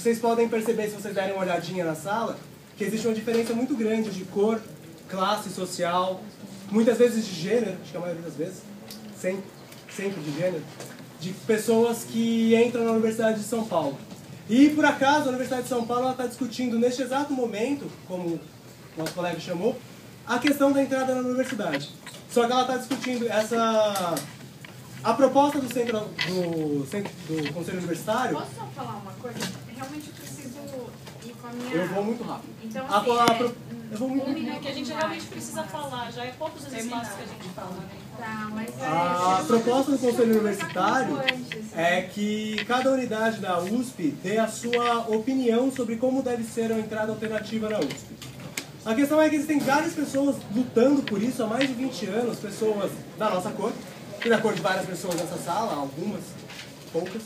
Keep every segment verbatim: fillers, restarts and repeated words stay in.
vocês podem perceber, se vocês derem uma olhadinha na sala, que existe uma diferença muito grande de cor, classe social, muitas vezes de gênero, acho que a maioria das vezes, sempre, sempre de gênero, de pessoas que entram na Universidade de São Paulo. E, por acaso, a Universidade de São Paulo está discutindo, neste exato momento, como o nosso colega chamou, a questão da entrada na universidade. Só que ela está discutindo essa... A proposta do, centro, do, centro, do Conselho Universitário... Posso só falar uma coisa? Realmente eu preciso ir com a minha... Eu vou muito rápido. Então, a, assim, a, é... pro... Eu vou muito rápido. É que a gente realmente precisa falar, já é poucos os espaços que a gente fala, né? Tá, mas é... A proposta do Conselho Universitário é que cada unidade da U S P dê a sua opinião sobre como deve ser a entrada alternativa na U S P. A questão é que existem várias pessoas lutando por isso há mais de vinte anos, pessoas da nossa cor, e da cor de várias pessoas nessa sala, algumas, poucas.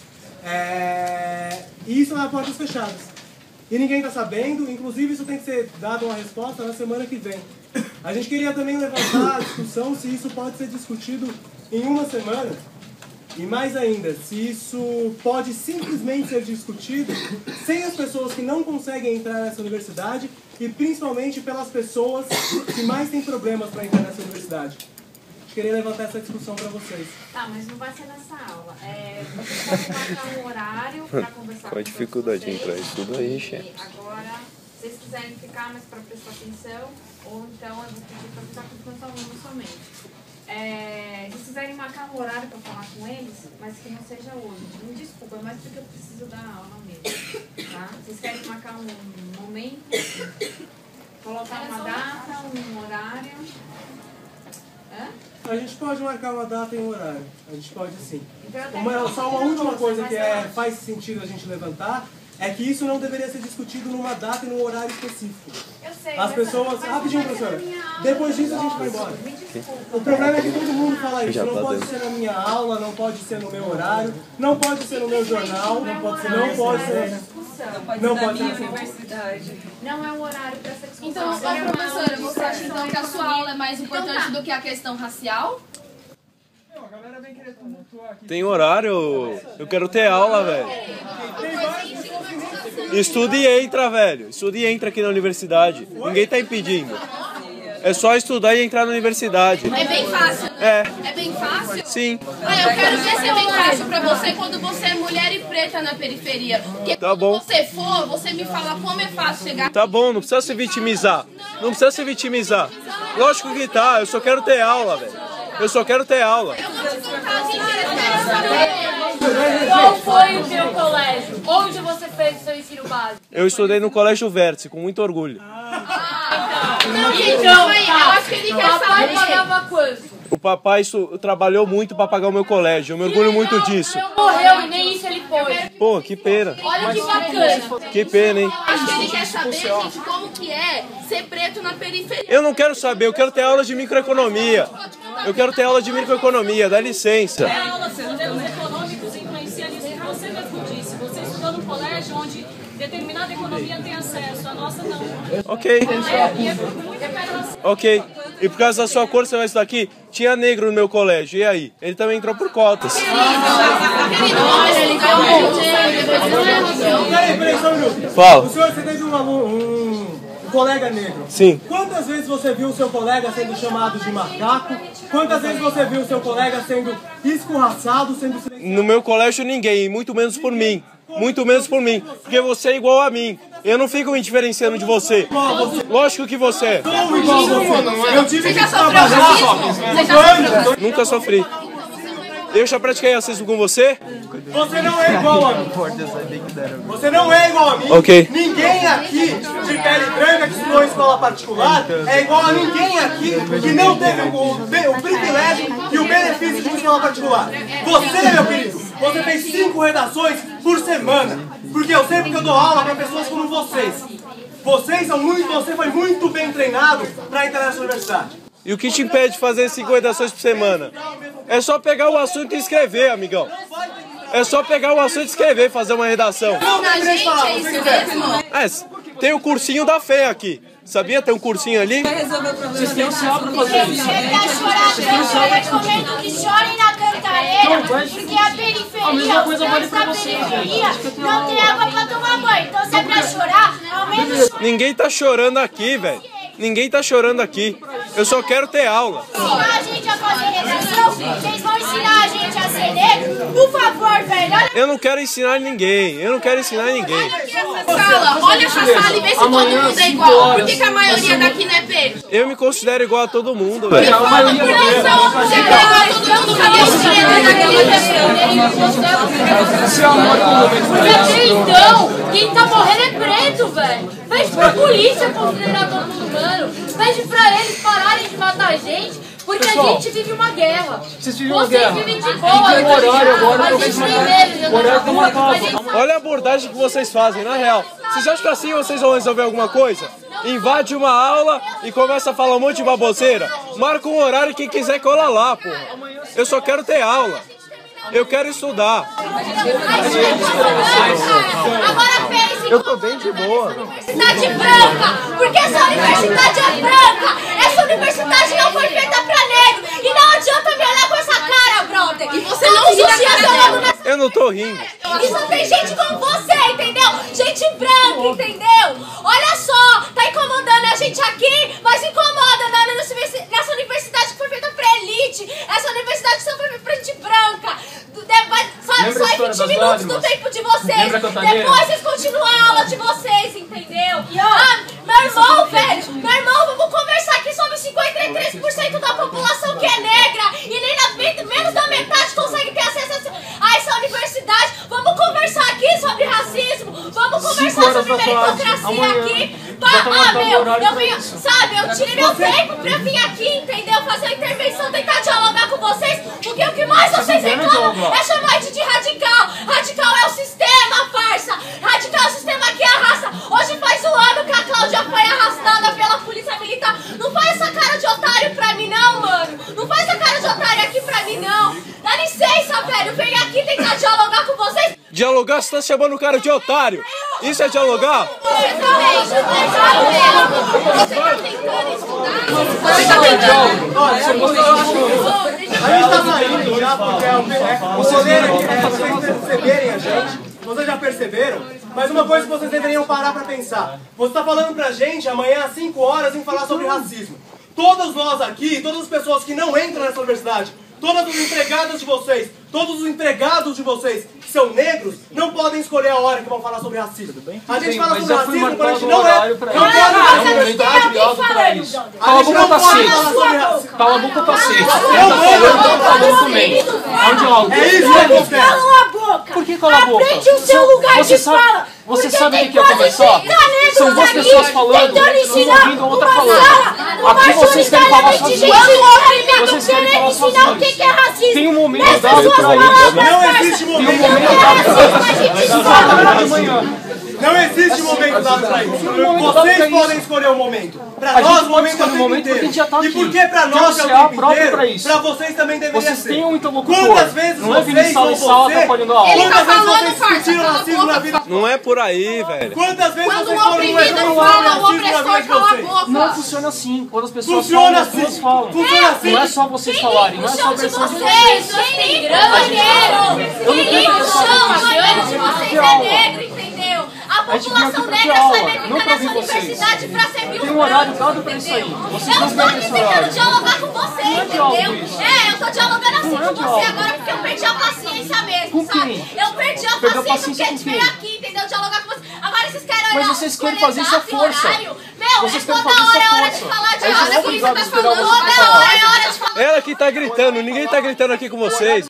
É... E isso é portas fechadas. E ninguém está sabendo, inclusive isso tem que ser dado uma resposta na semana que vem. A gente queria também levantar a discussão se isso pode ser discutido em uma semana, e mais ainda, se isso pode simplesmente ser discutido sem as pessoas que não conseguem entrar nessa universidade e principalmente pelas pessoas que mais têm problemas para entrar nessa universidade. Queria levantar essa discussão para vocês. Tá, mas não vai ser nessa aula. É, você pode marcar um horário para conversar Qual a dificuldade de entrar isso tudo aí, chefe? Agora, se vocês quiserem ficar mais para prestar atenção, ou então eu vou pedir para prestar atenção aluno somente. É, se vocês quiserem marcar um horário para falar com eles, mas que não seja hoje. Me desculpa, mas porque eu preciso dar aula mesmo. Tá? Vocês querem marcar um momento, colocar uma data, um horário. Hã? A gente pode marcar uma data e um horário. A gente pode sim. Então, uma, só uma última coisa que é, faz sentido a gente levantar é que isso não deveria ser discutido numa data e num horário específico. Eu sei, As pessoas... Mas rapidinho, professora. Depois disso a gente vai embora. O problema é que todo mundo fala isso. Não pode ser na minha aula, não pode ser no meu horário, não pode ser no meu jornal, não pode ser... Não pode ser... Não pode ser na universidade. Não é um horário para essa discussão. Então, ó, professora, você acha então que a sua aula é mais importante então, tá. do que a questão racial? Não, a galera vem querer tumultuar aqui. Tem horário? Eu quero ter aula, velho. Estuda e entra, velho. Estuda e entra aqui na universidade. Ninguém tá impedindo. É só estudar e entrar na universidade. É bem fácil, né? É. É bem fácil? Sim. Ah, eu quero ver se é bem fácil pra você quando você é mulher e preta na periferia. Porque tá bom. quando você for, você me fala como é fácil chegar... Tá bom, não precisa se vitimizar. Não precisa se vitimizar. Lógico que tá, eu só quero ter aula, velho. Eu só quero ter aula. Eu vou te contar as histórias. Qual foi o seu colégio? Onde você fez o seu ensino básico? Eu estudei no Colégio Vértice, com muito orgulho. Ah, então, então aí, eu acho que ele quer saber. Papai pagava quanto? O papai isso, trabalhou muito para pagar o meu colégio, eu me orgulho muito disso. Ele morreu e nem isso ele pôde. Pô, que pena. Olha que bacana. Que pena, hein? Acho que ele quer saber, gente, como que é ser preto na periferia. Eu não quero saber, eu quero ter aula de microeconomia. Eu quero ter aula de microeconomia, dá licença. É aula de modelos econômicos influencia nisso que você mesmo disse. Você estudou num colégio onde determinada economia tem acesso, a nossa não. Ok. Ok. E por causa da sua cor você vai estudar aqui? Tinha negro no meu colégio, e aí? Ele também entrou por cotas. Peraí, peraí, só um minuto. Fala. O senhor, você teve um aluno, um colega negro. Sim. Quantas vezes você viu o seu colega sendo chamado de macaco? Quantas vezes você viu o seu colega sendo escorraçado, sendo silenciado? No meu colégio ninguém, muito menos por mim. Muito menos por mim, porque você é igual a mim. Eu não fico me diferenciando de você. Lógico que você é. Sou igual a você. Eu tive Você que já sofreu trabalhar. racismo? Você já sofreu? Nunca sofri. Eu já pratiquei racismo com você? Você não é igual a mim. Você não é igual a mim. Ok. Ninguém aqui de pele branca que estudou em escola particular é igual a ninguém aqui que não teve o, o privilégio e o benefício de uma escola particular. Você, meu querido, você fez cinco redações por semana. Porque eu sei porque eu dou aula para pessoas como vocês. Vocês são muito, você foi muito bem treinado para entrar nessa universidade. E o que te impede de fazer cinco redações por semana? É só pegar o assunto e escrever, amigão. É só pegar o assunto e escrever, fazer uma redação. Não tem direito de falar, É você isso quiser. mesmo? É, tem o cursinho da fé aqui. Sabia? Tem um cursinho ali. Vocês têm um só pra fazer isso. Chega a chorar tanto, eu recomendo que chorem na cama. Cantareira, porque a periferia, os caras da periferia não tem água pra tomar banho. Então se é pra chorar, ao menos... Ninguém tá chorando aqui, velho. Ninguém tá chorando aqui. Eu só quero ter aula. Ensinar a gente a fazer redação, vocês vão ensinar a gente a ser negro? Por favor, velho. Olha... Eu não quero ensinar ninguém. Eu não quero ensinar ninguém. Sala, olha essa sala e vê se todo mundo é igual. Por que, que a maioria daqui não é preto? Eu me considero igual a todo mundo, velho. A maioria não é preto. Você é igual a todo mundo, cadê os pretos daqui? Porque até então, quem tá morrendo é preto, velho. Pede pra polícia considerar todo mundo humano. Pede pra eles pararem de matar a gente, porque Pessoal, a gente vive uma guerra. Vocês vivem uma guerra. Vocês vivem de E boa, tem um horário agora, a eu gente vou tem ensinar. medo de O horário andar tá na rua, marcado. a gente Olha a abordagem que vocês fazem, na real. Vocês acham que assim vocês vão resolver alguma coisa? Invade uma aula e começa a falar um monte de baboseira? Marca um horário e quem quiser cola lá, porra. Eu só quero ter aula. Eu quero estudar. Agora pense Eu tô bem de boa. universidade branca, porque essa universidade é branca. Essa universidade não foi feita pra negro. E não adianta me olhar com essa cara, brother. E você não ri da cara dela. Eu não tô rindo. E só tem gente como você, entendeu? Gente branca, entendeu? Olha só, tá incomodando a gente aqui, mas incomoda na, nessa universidade que foi feita pra elite. Essa universidade só foi feita pra gente branca. Vai, sabe, Lembra a só em história vinte das minutos lágrimas? do tempo de vocês. Lembra a Cantareira? Depois vocês continuam a aula de vocês, entendeu? Ah, meu irmão, velho, meu irmão, vamos conversar aqui sobre cinquenta e três por cento da população que é negra e nem na, menos da metade consegue ter acesso a essa universidade. Vamos conversar aqui sobre racismo, vamos conversar sobre meritocracia aqui. Pá, ah, meu, eu vim, sabe, eu tirei meu tempo pra vir aqui, entendeu? Fazer uma intervenção, tentar dialogar com vocês, porque o que mais vocês reclamam é chamar a gente de radical. Radical é o sistema, farsa. Radical é o sistema que arrasta. Hoje faz um ano que a Cláudia foi arrastada pela polícia militar. Não faz essa cara de otário pra mim não, mano. Não faz essa cara de otário aqui pra mim não. Dá licença, velho. Vem aqui tentar dialogar com vocês. Dialogar, você tá chamando o cara de otário. Isso é dialogar? Você também, você tá tentando estudar. Você tá tentando. A gente tá saindo já porque é o poder aqui, é vocês perceberem a gente. Vocês já perceberam? Mas uma coisa que vocês deveriam parar pra pensar. Você tá falando pra gente amanhã às cinco horas em falar sobre racismo. Todos nós aqui, todas as pessoas que não entram nessa universidade, todas as empregadas de vocês, todos os empregados de vocês que são negros, não podem escolher a hora que vão falar sobre racismo. A gente fala sobre racismo quando a gente não é. Não pode falar sobre racismo. A gente não pode falar sobre racismo. Cala a boca, cacete. É isso que acontece. Cala a boca! Por que cala a boca? Aprende o seu lugar Você de sabe- fala! você Porque sabe tem o que é quase conversar? trinta negros São duas aqui pessoas falando, tentando ensinar ouvindo a outra uma falando. sala, Aqui uma vocês querem falar majoritariamente sozinhos. gente branca, Vocês querem querendo falar ensinar o sozinhos. que que é racismo. Tem um momento Nessas dado suas pra isso. palavras, Não parça. existe Tem um momento momento É dado assim pra que a gente isso. fala. De manhã. Não existe momento dado pra isso. Vocês podem escolher o momento. Pra A gente nós, pode o momento é o escolher o tempo momento porque a inteiro. gente já tá E aqui. por que pra nós é o Tem um C A tempo próprio inteiro, pra isso. pra vocês também deveria Vocês ser. têm um interlocutor. Quantas vezes Não é vir vocês em sala ou em sala você, atrapalhando a aula. Ele tá quantas vezes falando, vocês parça, discutiram cala a racismo na boca. vida? Não é por aí, velho. Quantas vezes Quando vocês o foram no oprimido mesmo fala, o racismo na opressor vida de cala a vocês? boca. Não funciona assim. Quando as pessoas Funciona falam, as assim. pessoas falam. Funciona assim. Não é só vocês falarem, não é só a Chão de versão de vocês, quem limpa banheiro, quem limpa o chão, a banheiro de vocês é negro, entendeu? A A gente veio aqui população pra ter negra só aula, é não bem-vinda pra nessa ouvir vocês. universidade pra ser mil Tem um horário dado pra isso aí. Vocês Eu não estou têm aqui esse tentando horário. dialogar com você, Não é diálogo entendeu? isso. É, eu tô dialogando assim Não é com você diálogo. agora porque eu perdi a paciência mesmo, Com sabe? quem? Eu perdi a Perdeu a paciência paciência porque com veio quem? aqui, entendeu? Dialogar com você. Agora vocês querem Mas olhar, vocês querem escolher fazer isso à data e força. horário. Meu, Vocês é querem toda fazer isso hora é à hora de força. falar de Aí vocês racismo. vão obrigar a esperar Toda vocês falar. hora é hora de falar. Ela que tá gritando, ninguém tá gritando aqui com vocês.